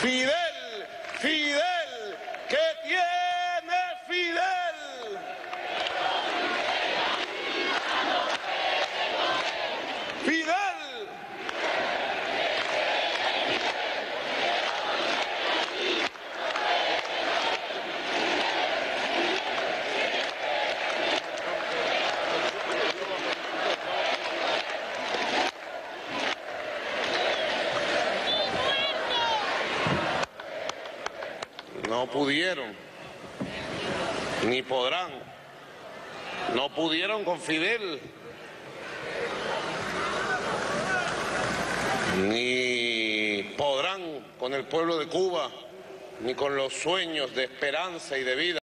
Fidel, Fidel, ¿qué tiene Fidel? Fidel. No pudieron, ni podrán, no pudieron con Fidel, ni podrán con el pueblo de Cuba, ni con los sueños de esperanza y de vida.